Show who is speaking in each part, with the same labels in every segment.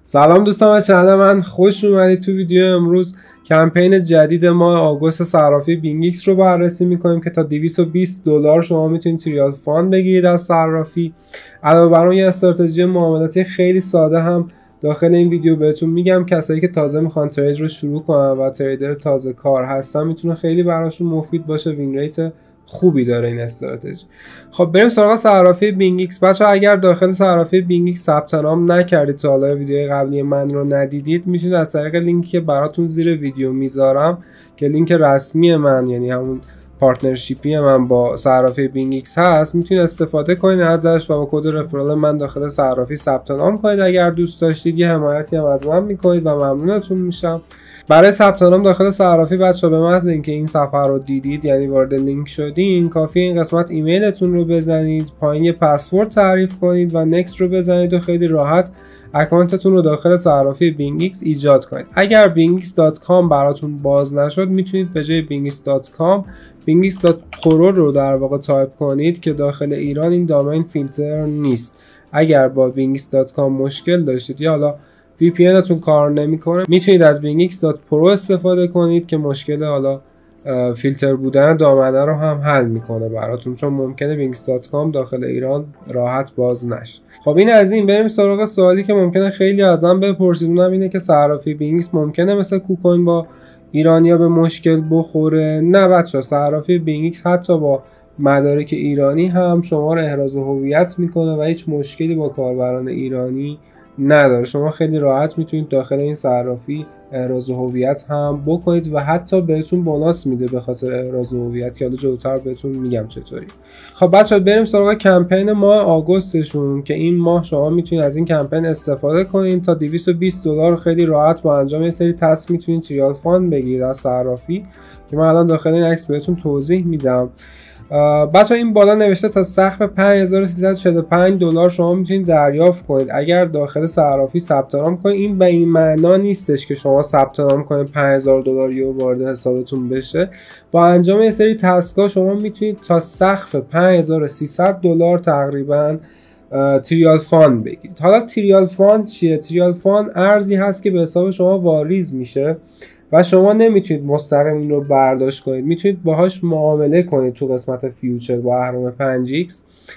Speaker 1: سلام دوستان و چنل من، خوش اومدید. تو ویدیو امروز کمپین جدید ماه آگوست صرافی بینگ ایکس رو بررسی میکنیم که تا $220 شما میتونید تریال فاند بگیرید از صرافی. علاوه بر اون یه استراتژی معاملاتی خیلی ساده هم داخل این ویدیو بهتون میگم. کسایی که تازه میخوان ترید رو شروع کنن و تریدر تازه کار هستن میتونه خیلی براشون مفید باشه. وین ریت خوبی داره این استراتژی. خب بریم سراغ صرافی بینگ ایکس. بچه‌ها اگر داخل صرافی بینگ ایکس ثبت نام نکردید، تا حالا ویدیوی قبلی من رو ندیدید، میتونید از طریق لینکی که براتون زیر ویدیو میذارم که لینک رسمی من، یعنی همون پارتنرشیپی من با صرافی بینگ ایکس هست، میتونید استفاده کنید ازش و با کد رفرال من داخل صرافی ثبت نام کنید. اگر دوست داشتید یه حمایتی هم از من میکنید و ممنونتون میشم. برای ثبت نام داخل صرافی بچه‌ها به محض اینکه این صفحه رو دیدید، یعنی وارد لینک شدین، کافی این قسمت ایمیلتون رو بزنید، پایین یه پسورد تعریف کنید و نکست رو بزنید و خیلی راحت اکانتتون رو داخل صرافی بینگ ایکس ایجاد کنید. اگر bingx.com براتون باز نشد، میتونید به جای bingx.com bingx.pro رو در واقع تایپ کنید که داخل ایران این دامین فیلتر نیست. اگر با bingx.com مشکل داشتید یا حالا VPN تون کار نمیکنه، میتونید از bingx.pro استفاده کنید که مشکل حالا فیلتر بودن دامنه رو هم حل میکنه براتون، چون ممکنه bingx.com داخل ایران راحت باز نشه. خب این از این. بریم سراغ سوالی که ممکنه خیلی ازم بپرسید، اونم اینه که صرافی بینگ ایکس ممکنه مثل کوکوین با ایرانیا به مشکل بخوره؟ نه بچه‌ها، صرافی بینگ ایکس حتی با مدارک ایرانی هم شما رو احراز هویت میکنه و هیچ مشکلی با کاربران ایرانی نداره. شما خیلی راحت میتونید داخل این صرافی احراز هویت هم بکنید و حتی بهتون بوناس میده به خاطر احراز هویت که حالا جلوتر بهتون میگم چطوری. خب بچه‌ها بریم سراغ کمپین ماه آگوستشون که این ماه شما میتونید از این کمپین استفاده کنید. تا $220 خیلی راحت با انجام یه سری تسک میتونید تریال فاند بگیرید از صرافی که من الان داخل این عکس بهتون توضیح میدم. بچه این بالا نوشته تا سقف $5345 شما میتونید دریافت کنید اگر داخل صرافی ثبت نام کنید. این به این معنا نیستش که شما ثبت نام کنید $5000 یا وارد حسابتون بشه. با انجام یه سری تسکا شما میتونید تا سقف $5300 تقریبا تریال فاند بگیرید. حالا تریال فاند چیه؟ تریال فاند ارزی هست که به حساب شما واریز میشه و شما نمیتونید مستقیم این رو برداشت کنید، میتونید باهاش معامله کنید تو قسمت فیوچر با اهرم 5x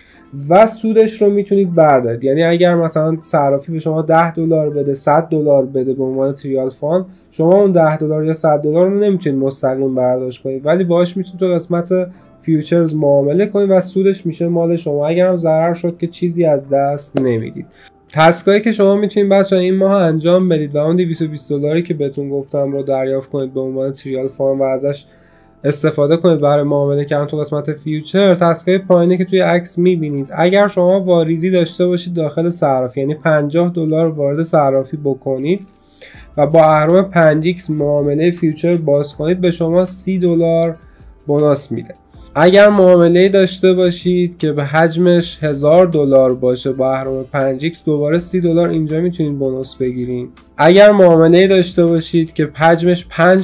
Speaker 1: و سودش رو میتونید بردارید. یعنی اگر مثلا صرافی به شما $10 بده، $100 بده به عنوان تریال فاند، شما اون $10 یا $100 رو نمیتونید مستقیم برداشت کنید، ولی باهاش میتونید تو قسمت فیوچرز معامله کنید و سودش میشه مال شما. اگر هم ضرر شد که چیزی از دست نمیدید. تسکایی که شما میتونید بچه‌ها این ماه انجام بدید و اون $220 که بهتون گفتم رو دریافت کنید به عنوان تریال فاند و ازش استفاده کنید برای معامله کردن تو قسمت فیوچر. تسکای پایینه که توی عکس میبینید. اگر شما واریزی داشته باشید داخل صرافی، یعنی $50 وارد صرافی بکنید و با اهرم 5x معامله فیوچر باز کنید، به شما $30 بوناس میده. اگر معامله داشته باشید که به حجمش $1000 باشه با اهرم 5x، دوباره $30 اینجا میتونید بونوس بگیرین. اگر معامله داشته باشید که حجمش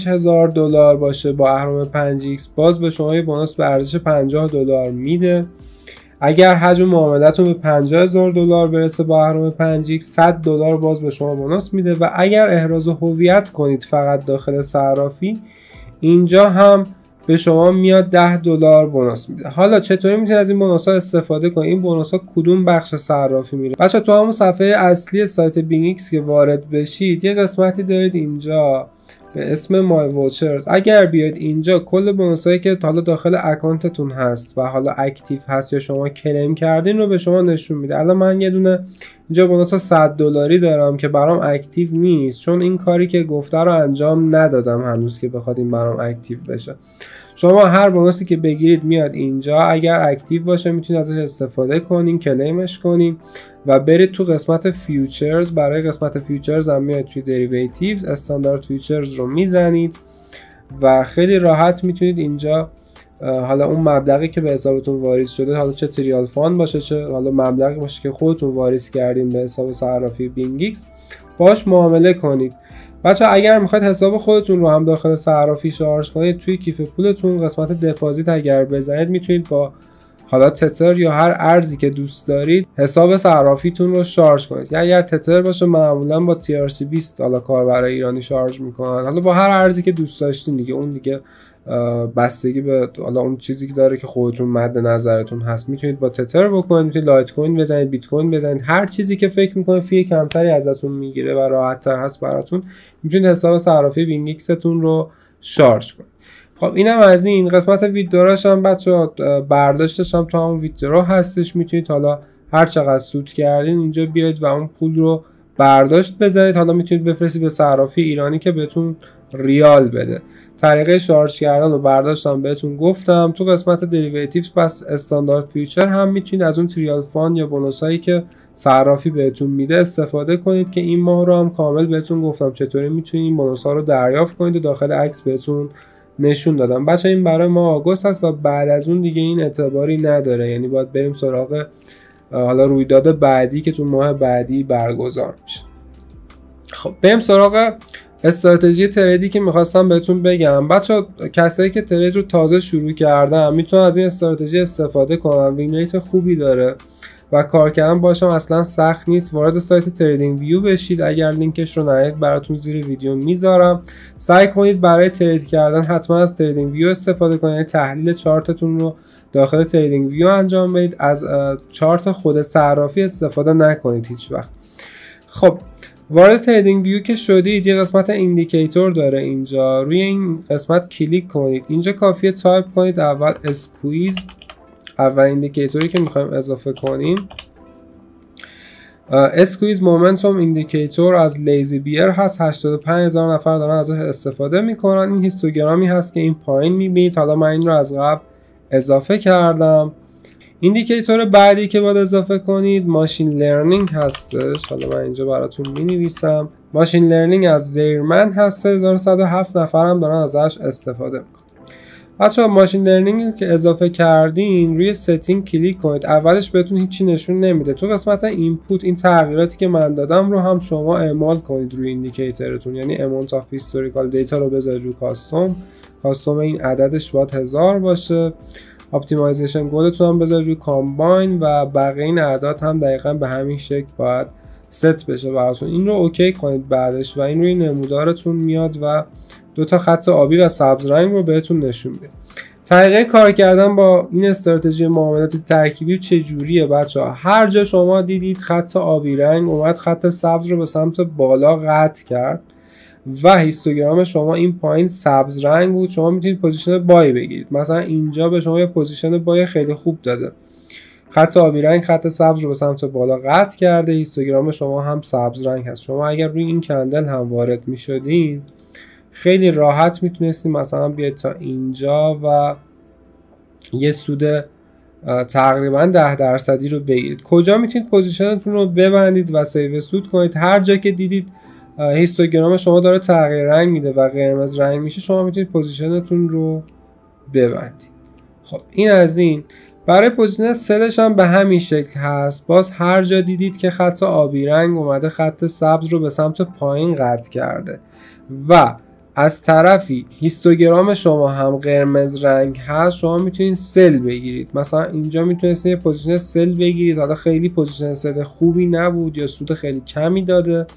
Speaker 1: $5000 باشه با اهرم 5x، باز به شما یه بونوس به ارزش $50 میده. اگر حجم معاملتون به $50000 برسه با اهرم 5x، $100 باز به شما بونوس میده. و اگر احراز هویت کنید فقط داخل صرافی، اینجا هم به شما میاد $10 بونوس میده. حالا چطوری میتونید از این بونوس ها استفاده کنید؟ این بونوس ها کدوم بخش صرافی میره؟ بچه تو همون صفحه اصلی سایت بینگ ایکس که وارد بشید، یه قسمتی دارید اینجا به اسم مای ووچرز. اگر بیاید اینجا کل بونوس هایی که حالا داخل اکانتتون هست و حالا اکتیو هست یا شما کلیم کردین رو به شما نشون میده. الان من یه دونه اینجا بونوس $100 دارم که برام اکتیو نیست، چون این کاری که گفته رو انجام ندادم هنوز که بخواد این برام اکتیو بشه. شما هر بونوسی که بگیرید میاد اینجا، اگر اکتیو باشه میتونید ازش استفاده کنین، کلیمش کنین و برید تو قسمت فیوچرز. برای قسمت فیوچرز هم میاد توی دریویتیوز، استاندارد فیوچرز رو میزنید و خیلی راحت میتونید اینجا حالا اون مبلغی که به حسابتون واریز شده، حالا چه تریال فاند باشه چه حالا مبلغی باشه که خودتون واریز کردین به حساب صرافی بینگ ایکس، باهاش معامله کنید. بچه اگر میخواید حساب خودتون رو هم داخل صرافی شارژ کنید، توی کیف پولتون قسمت دپازیت اگر بزنید میتونید با حالا تتر یا هر ارزی که دوست دارید حساب صرافیتون رو شارژ کنید. یا اگر تتر باشه معمولا با TRC20 حالا کاربرای ایرانی شارژ میکنن، حالا با هر ارزی که دوست داشتین دیگه، اون دیگه بستگی به حالا اون چیزی که داره که خودتون مد نظرتون هست. میتونید با تتر بکنید، میتونید لایت کوین بزنید، بیت کوین بزنید، هر چیزی که فکر میکنید فی کمتری ازتون میگیره و راحت تر هست براتون، میتونید حساب صرافی بینگ ایکستون رو شارژ کنید. خب اینم از این قسمت ویدیوراش هم بچه‌ها برداشتش هم تو همون ویدیو هستش. میتونید حالا هر چقدر سود کردین اینجا بیاید و اون پول رو برداشت بزنید. حالا میتونید بفرستید به صرافی ایرانی که بهتون ریال بده. طریقه شارژ کردن و برداشتم بهتون گفتم. تو قسمت دریویتیوز پس استاندارد فیوچر هم میتونید از اون تریال فاند یا بونوسایی که صرافی بهتون میده استفاده کنید که این ماه رو هم کامل بهتون گفتم چطوری میتونید این بونوس‌ها رو دریافت کنید و داخل عکس بهتون نشون دادم. بچه این برای ما آگوست هست و بعد از اون دیگه این اعتباری نداره، یعنی باید بریم سراغ حالا رویداد بعدی که تو ماه بعدی برگزار میشه. خب بریم سراغ استراتژی تریدی که میخواستم بهتون بگم. بچه کسایی که ترید رو تازه شروع کردن میتونن از این استراتژی استفاده کنن، وین ریت خوبی داره و کار کردن باشم اصلا سخت نیست. وارد سایت تریدینگ ویو بشید، اگر لینکش رو ندید براتون زیر ویدیو میذارم. سعی کنید برای ترید کردن حتما از تریدینگ ویو استفاده کنید، تحلیل چارتتون رو داخل تریدینگ ویو انجام بدید، از چارت خود صرافی استفاده نکنید هیچ وقت. خب وارد تریدینگ ویو که شدید یه قسمت ایندیکیتور داره اینجا، روی این قسمت کلیک کنید. اینجا کافیه تایپ کنید اول اسکویز، اول ایندیکیتوری که میخوایم اضافه کنیم اسکویز مومنتوم ایندیکیتور از لیزی بیر هست. 85,000 نفر دارن ازش استفاده میکنن. این هیستوگرامی هست که این پایین میبینید. حالا من این رو از قبل اضافه کردم. ایندیکیتور بعدی که باید اضافه کنید ماشین لرنینگ هستش. حالا من اینجا براتون می نویسم. ماشین لرنینگ از زیرمن هست. 1107 نفر هم دارن ازش استفاده میکنن. بچه‌ها ماشین لرنینگ که اضافه کردین روی ستینگ کلیک کنید. اولش بهتون هیچی نشون نمیده. تو قسمت اینپوت این تغییراتی که من دادم رو هم شما اعمال کنید روی ایندیکیتورتون، یعنی اماونت اف هیستوریکال دیتا رو بذارید رو کاستوم این عددش باید 1000 باشه. اپتیمایزیشن گولتون هم بذارید روی کامباین و بقیه این اعداد هم دقیقاً به همین شکل باید ست بشه براتون. این رو اوکی کنید بعدش و این روی نمودارتون میاد و دو تا خط آبی و سبز رنگ رو بهتون نشون میده. طریقه کار کردن با این استراتژی معاملات ترکیبی چجوریه بچه‌ها؟ هر جا شما دیدید خط آبی رنگ اومد خط سبز رو به سمت بالا قطع کرد و هیستوگرام شما این پایین سبز رنگ بود، شما میتونید پوزیشن بای بگیرید. مثلا اینجا به شما یه پوزیشن بای خیلی خوب داده. خط آبی رنگ خط سبز رو به سمت بالا قطع کرده، هیستوگرام شما هم سبز رنگ هست. شما اگر روی این کندل هم وارد میشدین خیلی راحت میتونستیم مثلا بیاید تا اینجا و یه سود تقریبا 10% رو بگیرید. کجا میتونید پوزیشنتون رو ببندید و سیو سود کنید؟ هر جا که دیدید هیستوگرام شما داره تغییر رنگ میده و قرمز رنگ میشه شما میتونید پوزیشنتون رو ببندید. خب این از این. برای پوزیشن سلش هم به همین شکل هست. باز هر جا دیدید که خط آبی رنگ اومده خط سبز رو به سمت پایین قطع کرده و از طرفی هیستوگرام شما هم قرمز رنگ هست، شما میتونید سل بگیرید. مثلا اینجا میتونید یه پوزیشن سل بگیرید. حالا خیلی پوزیشن سل خوبی نبود یا سود خیلی کمی داده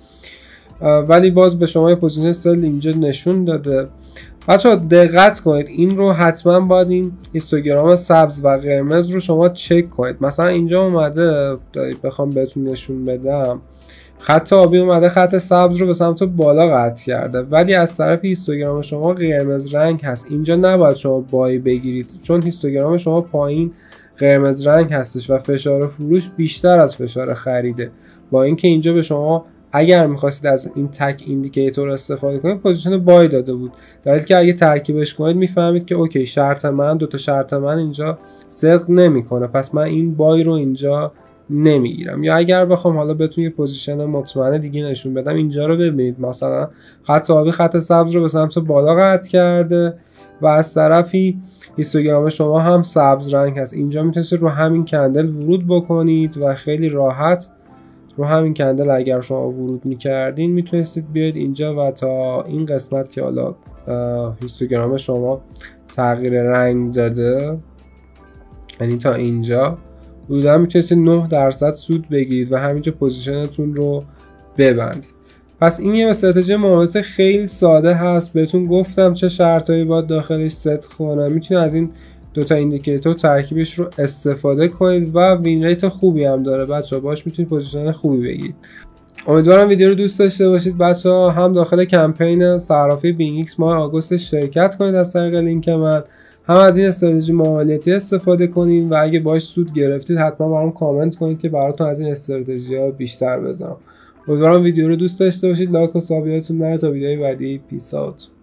Speaker 1: ولی باز به شما یه پوزیشن سل اینجا نشون داده. بچه‌ها دقت کنید، این رو حتما باید این هیستوگرام سبز و قرمز رو شما چک کنید. مثلا اینجا اومده بخوام بهتون نشون بدم خط آبی اومده خط سبز رو به سمت بالا قطع کرده ولی از طرف هیستوگرام شما قرمز رنگ هست. اینجا نباید شما بای بگیرید چون هیستوگرام شما پایین قرمز رنگ هستش و فشار فروش بیشتر از فشار خریده. با اینکه اینجا به شما اگر میخواستید از این تک ایندیکیتور استفاده کنید پوزیشن بای داده بود، در حالی که اگه ترکیبش کنید میفهمید که اوکی شرط من دو تا شرط من اینجا صدق نمیکنه، پس من این بای رو اینجا نمیگیرم. یا اگر بخوام حالا بهتون یه پوزیشن مطمئن دیگه نشون بدم، اینجا رو ببینید مثلا خط آبی خط سبز رو به سمت بالا قطع کرده و از طرفی هیستوگرام شما هم سبز رنگ هست. اینجا میتونید رو همین کندل ورود بکنید و خیلی راحت رو همین کندل اگر شما ورود میکردین میتونستید بیاید اینجا و تا این قسمت که حالا هیستوگرام شما تغییر رنگ داده یعنی تا اینجا حدودا میتونید 9% سود بگیرید و همینجا پوزیشنتون رو ببندید. پس این یه استراتژی معاملات خیلی ساده هست. بهتون گفتم چه شرطایی باید داخلش ست کنم. میتونید از این دوتا ایندیکیتور ترکیبش رو استفاده کنید و وین ریت خوبی هم داره بچه‌ها، باش میتونید پوزیشن خوبی بگیرید. امیدوارم ویدیو رو دوست داشته باشید بچه‌ها. هم داخل کمپین صرافی بینگ ایکس ماه آگوست شرکت کنید از طریق لینک من، هم از این استراتژی معاملاتی استفاده کنید و اگه باش سود گرفتید حتما برام کامنت کنید که براتون از این استراتژی‌ها بیشتر بزنم. امیدوارم ویدیو رو دوست داشته باشید. لایک و ساب یادتون نره. تا ویدیوی بعدی پیس اوت.